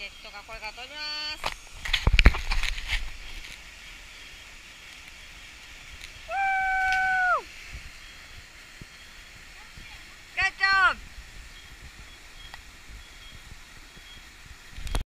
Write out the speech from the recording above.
とかこれから飛びます。